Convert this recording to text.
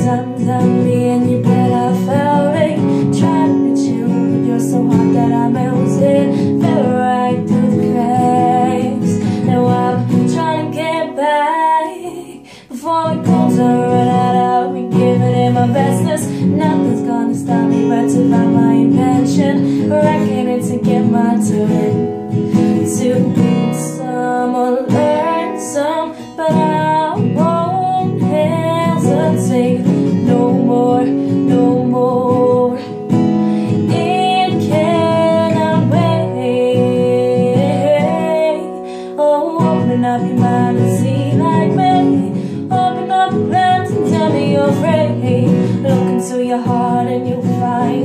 Sometimes me and you bet I felt it. Trying to reach you, but you're so hot that I melted. Fell right through the cracks. Now I'm trying to get back. Before it goes, I run out, I'll be giving it my bestness. Nothing's gonna stop me but to find my invention. Reckoning to get my turn. To beat some or learn some, but I won't hesitate no more, no more. It cannot wait. Oh, open up your mind and see like me. Open up your plans and tell me you're afraid. Look into your heart and you'll find